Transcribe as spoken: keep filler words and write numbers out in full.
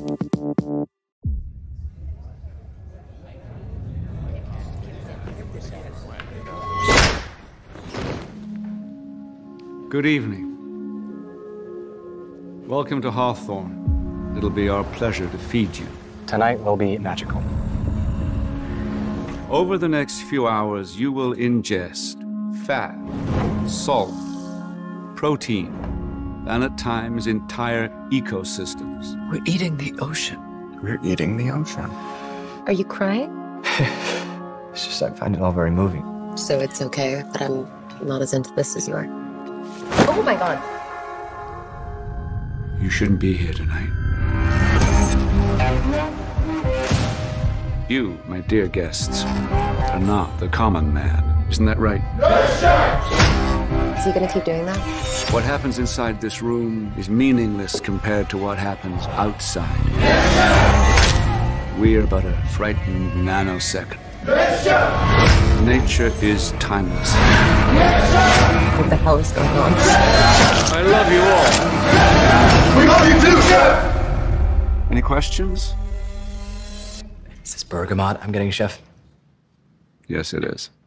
Good evening. Welcome to Hawthorne. It'll be our pleasure to feed you. Tonight will be magical. Over the next few hours, you will ingest fat, salt, protein, and at times entire ecosystems. We're eating the ocean. We're eating the ocean. Are you crying? It's just I find it all very moving. So it's okay that I'm not as into this as you are. Oh my god. You shouldn't be here tonight. You, my dear guests, are not the common man. Isn't that right? Is he gonna keep doing that? What happens inside this room is meaningless compared to what happens outside. We are but a frightened nanosecond. Nature is timeless. What the hell is going on? I love you all. We love you too, Chef! Any questions? Is this bergamot I'm getting, Chef? Yes, it is.